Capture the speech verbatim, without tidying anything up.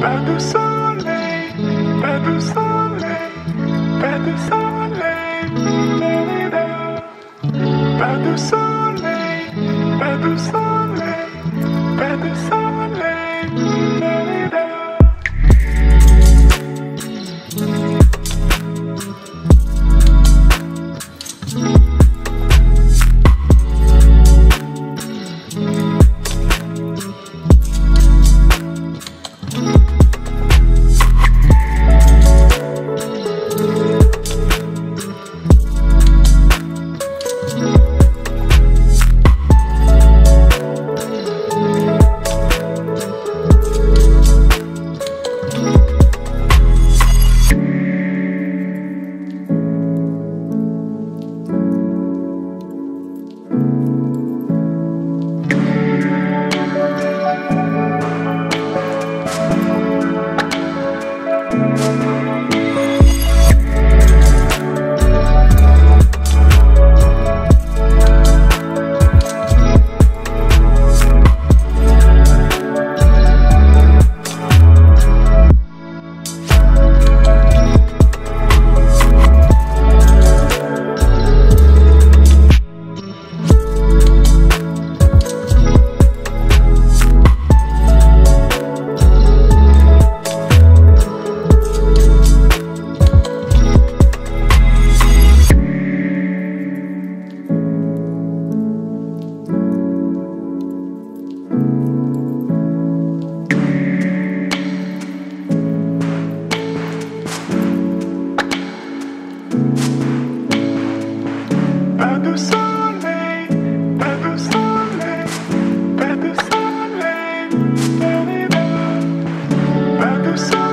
Pas de soleil, pas de soleil, pas de soleil, pas de soleil, pas de soleil, pas de soleil. Pas de soleil, pas de soleil, pas de soleil, pas de soleil.